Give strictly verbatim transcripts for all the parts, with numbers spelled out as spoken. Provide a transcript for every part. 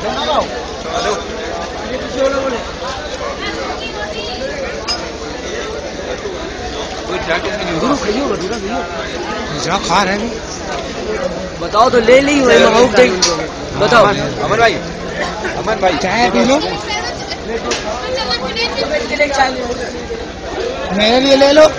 खा रहे हैं, बताओ तो ले ली हुए बताओ। अमर भाई, अमर भाई चाय पी लो, मेरे लिए ले लो।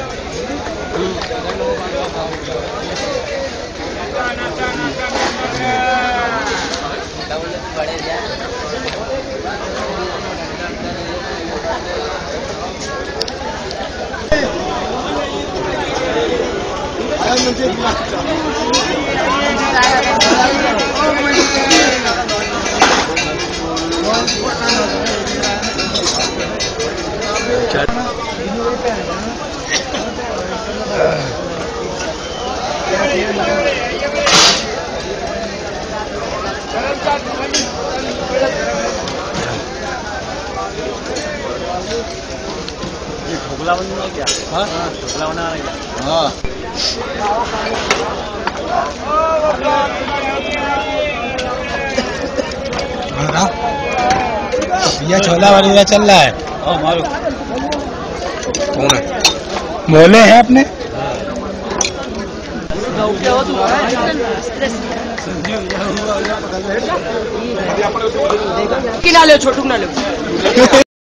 ढोकला बनना है क्या? हाँ ढोकला बना रहे क्या? हाँ भैया छोला भटूरा चल रहा है। हाँ मारो। कौन है? बोले हैं अपने कि ना ले छोटू ना ले।